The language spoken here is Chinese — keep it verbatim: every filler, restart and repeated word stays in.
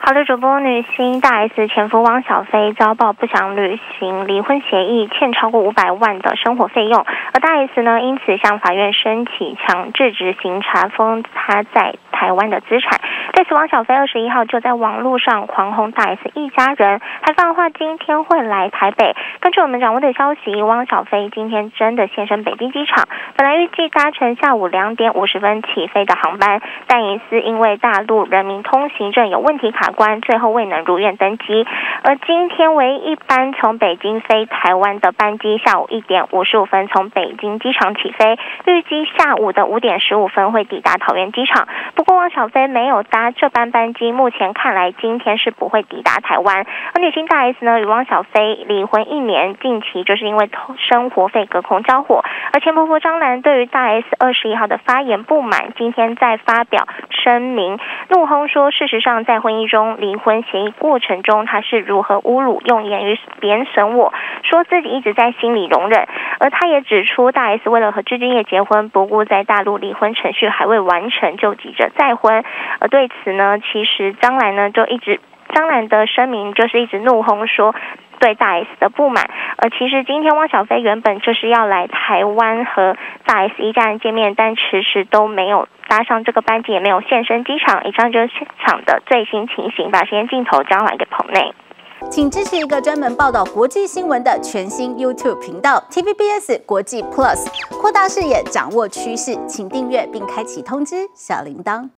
好的，主播女星大 S 前夫汪小菲遭曝不想履行离婚协议，欠超过五百万的生活费用，而大 S 呢因此向法院申请强制执行查封他在台湾的资产。对此，汪小菲二十一号就在网络上狂轰大 S 一家人，还放话今天会来台北。根据我们掌握的消息，汪小菲今天真的现身北京机场，本来预计搭乘下午两点五十分起飞的航班，但疑似因为大陆人民通行证有问题卡关，最后未能如愿登机。而今天唯一一班从北京飞台湾的班机，下午一点五十五分从北京机场起飞，预计下午的五点十五分会抵达桃园机场。不过汪小菲没有搭这班班机，目前看来今天是不会抵达台湾。而女星大 S 呢，与汪小菲离婚一年，近期就是因为生活费隔空交火。而前婆婆张兰对于大 S 二十一号的发言不满，今天在发表声明，怒轰说，事实上在婚姻中离婚协议过程中，他是如何侮辱、用言语贬损我，说自己一直在心里容忍。而他也指出，大 S 为了和具俊晔结婚，不顾在大陆离婚程序还未完成就急着再婚。而对此呢，其实张兰呢就一直，张兰的声明就是一直怒轰说对大 S 的不满。而其实今天汪小菲原本就是要来台湾和大 S 一家人见面，但迟迟都没有搭上这个班机，也没有现身机场。以上就是现场的最新情形，把时间镜头交还给棚内。 请支持一个专门报道国际新闻的全新 YouTube 频道 T V B S 国际 Plus， 扩大视野，掌握趋势，请订阅并开启通知小铃铛。